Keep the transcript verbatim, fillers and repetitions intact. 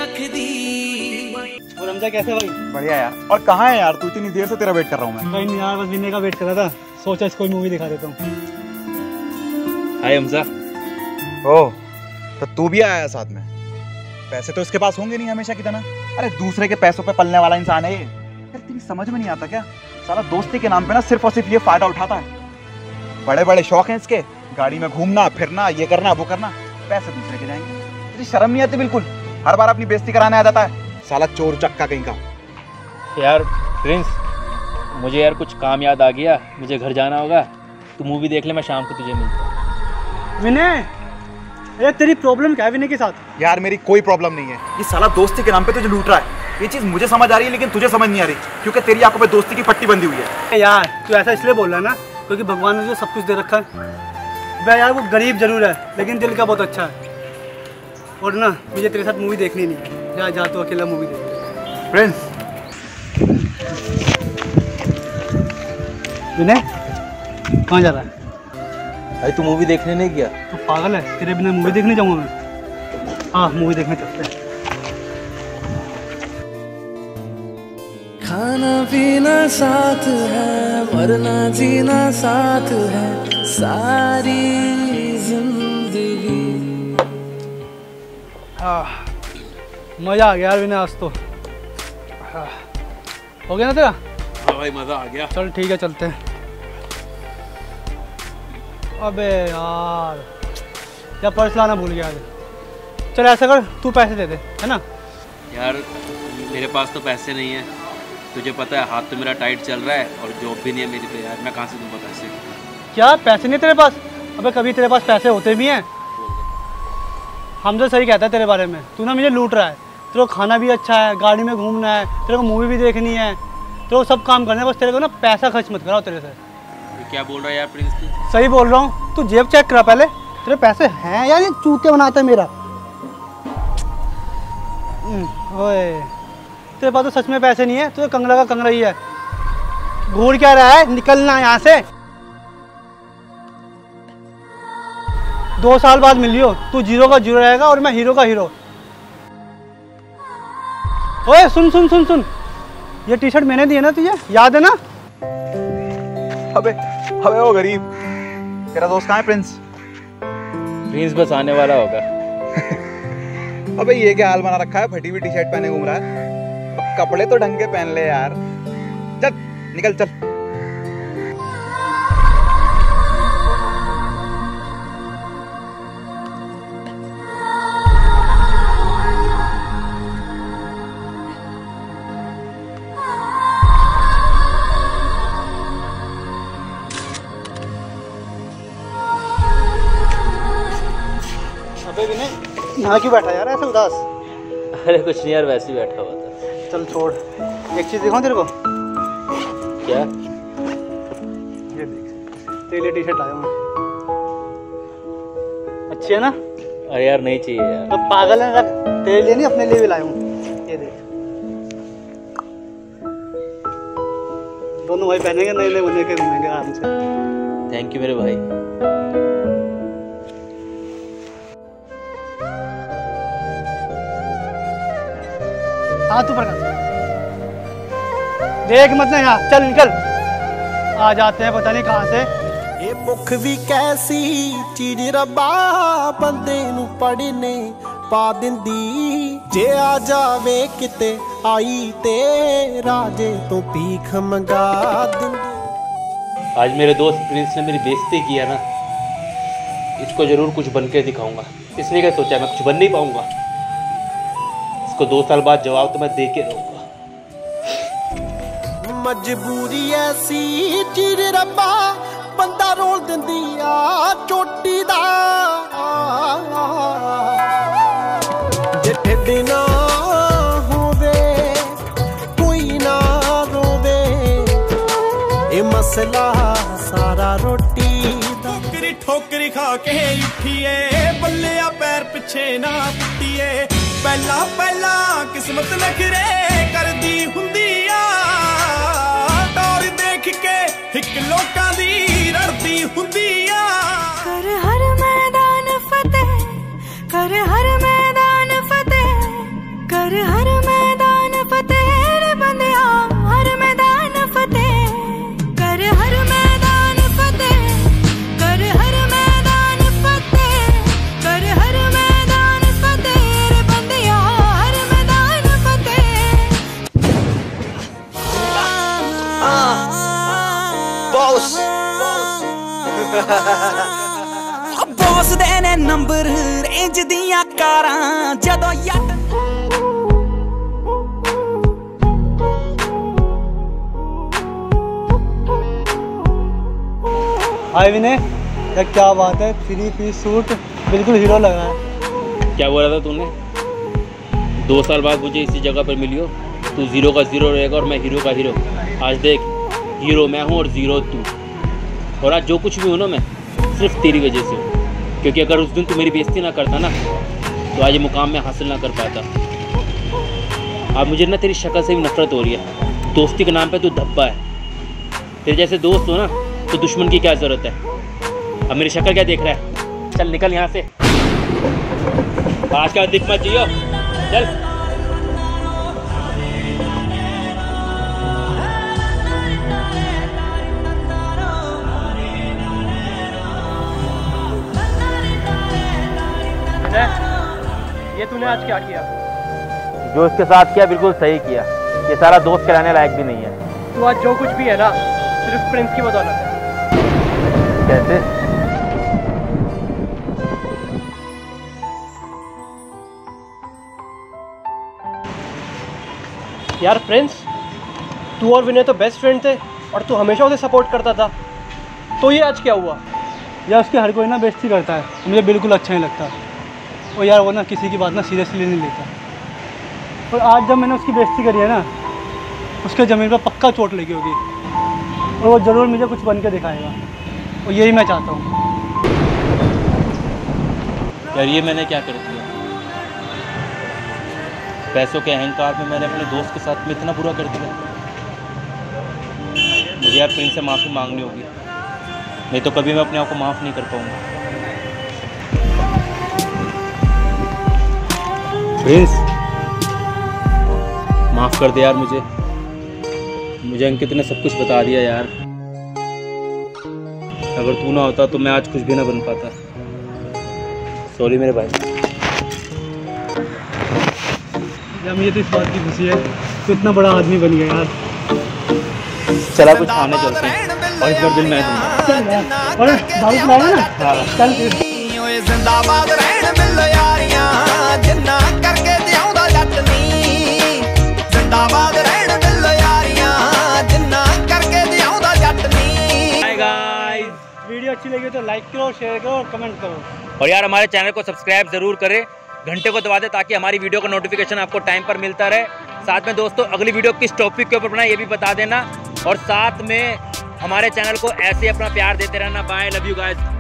रख दी। और हमजा कैसे भाई? बढ़िया यार। और कहाँ है यार तू? इतनी देर से तेरा वेट कर रहा हूँ मैं। कहीं नहीं यार, बस विनय का वेट कर रहा था, सोचा इसको मूवी दिखा देता हूँ। हाय हमजा। ओह तो तू भी आया साथ में? पैसे तो इसके पास होंगे नहीं हमेशा की तरह। अरे दूसरे के पैसों पे पलने वाला इंसान है ये। यार तेरी समझ में नहीं आता क्या? साला दोस्ती के नाम पे ना सिर्फ और सिर्फ ये फायदा उठाता है। बड़े बड़े शौक हैं इसके, गाड़ी में घूमना फिरना, ये करना वो करना, पैसे दूसरे के जाएंगे। तुझे शर्म नहीं आती बिल्कुल? हर बार अपनी बेइज्जती कराने आ जाता है साला चोर चक्का कहीं का। यार प्रिंस, मुझे यार कुछ काम याद आ गया, मुझे घर जाना होगा। तू मूवी देख ले, मैं शाम को तुझे मिलता। विनय, ये तेरी प्रॉब्लम क्या है विनय के साथ? यार मेरी कोई प्रॉब्लम नहीं है, ये साला दोस्ती के नाम पे तुझे लूट रहा है। ये चीज मुझे समझ आ रही है लेकिन तुझे समझ नहीं आ रही, क्योंकि तेरी आंखों पे दोस्ती की पट्टी बंधी हुई है। यार तू ऐसा इसलिए बोल रहा है ना क्योंकि भगवान ने तुझे सब कुछ दे रखा है। भाई यार वो गरीब जरूर है लेकिन दिल का बहुत अच्छा है। और ना मुझे तेरे साथ मूवी देखनी नहीं है, जा जा तू अकेला मूवी देख। प्रिंस। विनय कहाँ जा रहा है? भाई तू मूवी देखने नहीं गया? तू पागल है, तेरे बिना मूवी देखने जाऊंगा मैं? हाँ मूवी देखने चलते हैं। खाना पीना साथ है, मरना जीना साथ है, सारी जिंदगी। हाँ मजा आ गया यार विनय आज तो। हाँ। हो गया ना तेरा? हाँ भाई मजा आ गया। चल ठीक है चलते हैं। अबे यार या पर्स लाना भूल गया। चल ऐसा कर, तू पैसे दे दे, है ना? यार मेरे पास तो पैसे नहीं है, तुझे पता है हाथ तो मेरा टाइट चल रहा है और जॉब भी नहीं है मेरी, तो यार मैं कहाँ से दूंगा पैसे? क्या पैसे नहीं तेरे पास? अबे कभी तेरे पास पैसे होते भी हैं? हम तो सही कहता है तेरे बारे में, तू ना मुझे लूट रहा है। तेरे को खाना भी अच्छा है, गाड़ी में घूमना है, तेरे को मूवी भी देखनी है, तेरे को सब काम करना है, बस तेरे को ना पैसा खर्च मत कराओ तेरे से। क्या बोल रहा है यार प्रिंस तू? सही बोल रहा हूँ, तू जेब चेक करा पहले, तेरे पैसे हैं यार? ये चूते बनाता है मेरा। ओए तेरे पास तो सच में पैसे नहीं है, तू तो कंगला का कंगला ही है। घूर क्या रहा है? निकलना यहाँ से। दो साल बाद मिलियो, तू जीरो का जीरो रहेगा और मैं हीरो का हीरो। ओए सुन सुन सुन सुन, ये टी शर्ट मैंने दी है ना तुझे, याद है ना? अबे अबे वो गरीब, तेरा दोस्त कहाँ है प्रिंस? प्रिंस बस आने वाला होगा। अबे ये क्या हाल बना रखा है, फटी हुई टी शर्ट पहने घूम रहा है। कपड़े तो ढंग के पहन ले यार। चल निकल चल। अबे विनय यहाँ क्यों बैठा यार ऐसे उदास? अरे कुछ नहीं यार, वैसे ही बैठा हुआ था। चल छोड़, एक चीज दिखाऊं तेरे को? क्या? ये देख, तेरे लिए टी शर्ट लाया हूँ। अच्छी है ना? अरे यार नहीं चाहिए यार। तो पागल है, रख। तेरे लिए नहीं अपने लिए भी लाया हूँ, ये देख। दोनों भाई पहनेंगे, नए नए बने के घूमेंगे आराम से। थैंक यू मेरे भाई। हाँ तू प्रकाश देख मत ना यहाँ, चल निकल। आ जाते हैं पता नहीं कहाँ से। ये भुख भी कैसी चीज रब्बा बंदे नू पड़ने पा दिंदी, जे आ जावे किते आई ते राजे तो भीख मंगा दिंदी। आज मेरे दोस्त प्रिंस ने मेरी बेइज्जती किया ना, इसको जरूर कुछ बन के दिखाऊंगा। इसने क्या सोचा मैं कुछ बन नहीं पाऊंगा? इसको दो साल बाद जवाब तो मैं दे के रहूंगा। मजबूरी ऐसी चीज रब्बा बंदा रोल दिंदी आ चोटी दा, जे ढिड ना होवे कोई ना रोवे, ए मसला सारा रोटी दा। ठोकरी ठोकरी खा के उठिए, बल्लिया पैर पिछे ना पुट्टिए, पहला पहला किस्मत नखरे करदी हुंदी आ, दौर देख के हिक लोकां दी रड़दी हुंदी आ। कर हर मैदान फतेह, कर हर मैदान फतेह, कर पावर रेंज दियां कारां जदों यट हाय विनय, यार क्या बात है, थ्री पीस सूट बिल्कुल हीरो लग रहा है। क्या बोल रहा था तूने? दो साल बाद मुझे इसी जगह पर मिली हो, तू जीरो का जीरो रहेगा और मैं हीरो का हीरो। आज देख, हीरो मैं हूँ और जीरो तू। और आज जो कुछ भी हूँ ना मैं, सिर्फ तेरी वजह से हूँ। क्योंकि अगर उस दिन तू मेरी बेइज्जती ना करता ना, तो आज ये मुकाम मैं हासिल ना कर पाता। अब मुझे ना तेरी शक्ल से भी नफरत हो रही है। दोस्ती के नाम पे तू धब्बा है। तेरे जैसे दोस्त हो ना, तो दुश्मन की क्या ज़रूरत है। अब मेरी शक्ल क्या देख रहा है? चल निकल यहाँ से, आज का दिख मत जियो, चल। ये तूने आज क्या किया? जो इसके साथ किया बिल्कुल सही किया। ये सारा दोस्त कहलाने लायक भी नहीं है। तू आज जो कुछ भी है ना, सिर्फ प्रिंस की बदौलत है। कैसे? यार प्रिंस, तू और विनय तो बेस्ट फ्रेंड थे और तू हमेशा उसे सपोर्ट करता था, तो ये आज क्या हुआ? यार उसकी हर कोई ना बेइज्जती करता है, मुझे बिल्कुल अच्छा नहीं लगता। और यार वो ना किसी की बात ना सीरियसली नहीं लेता। और आज जब मैंने उसकी बेइज्जती करी है ना, उसके ज़मीन पर पक्का चोट लगी होगी और वो ज़रूर मुझे कुछ बन के दिखाएगा। और यही मैं चाहता हूँ। यार ये मैंने क्या कर दिया? पैसों के अहंकार में मैंने अपने दोस्त के साथ में इतना बुरा कर दिया। मुझे यार प्रिंस से माफ़ी मांगनी होगी, नहीं तो कभी मैं अपने आप को माफ़ नहीं कर पाऊंगा। प्रिंस, माफ़ कर दे यार मुझे। मुझे अंकित ने सब कुछ बता दिया यार। अगर तू ना होता तो मैं आज कुछ भी ना बन पाता। सॉरी मेरे भाई। यार मुझे तो इस बात की खुशी है, तो इतना बड़ा आदमी बन गया यार। चला कुछ खाने चलते हैं और इस बार दिन मैं दूंगा। चल यार, और दारू पिलाएगा ना? हाँ चल फिर। जिंदाबाद रहन मिल यारियां जिन्ना करके जिਉਂਦਾ जट नी। जिंदाबाद रहन मिल यारियां जिन्ना करके जिਉਂਦਾ जट नी। हाय गाइस, वीडियो अच्छी लगी तो लाइक करो, शेयर करो और कमेंट करो। और यार हमारे चैनल को सब्सक्राइब जरूर करें, घंटे को दबा दे ताकि हमारी वीडियो का नोटिफिकेशन आपको टाइम पर मिलता रहे। साथ में दोस्तों अगली वीडियो किस टॉपिक के ऊपर बनाए ये भी बता देना, और साथ में हमारे चैनल को ऐसे अपना प्यार देते रहना। Bye, love you guys.